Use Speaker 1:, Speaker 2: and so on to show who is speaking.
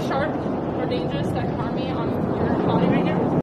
Speaker 1: sharp or dangerous that can harm me on your body right now?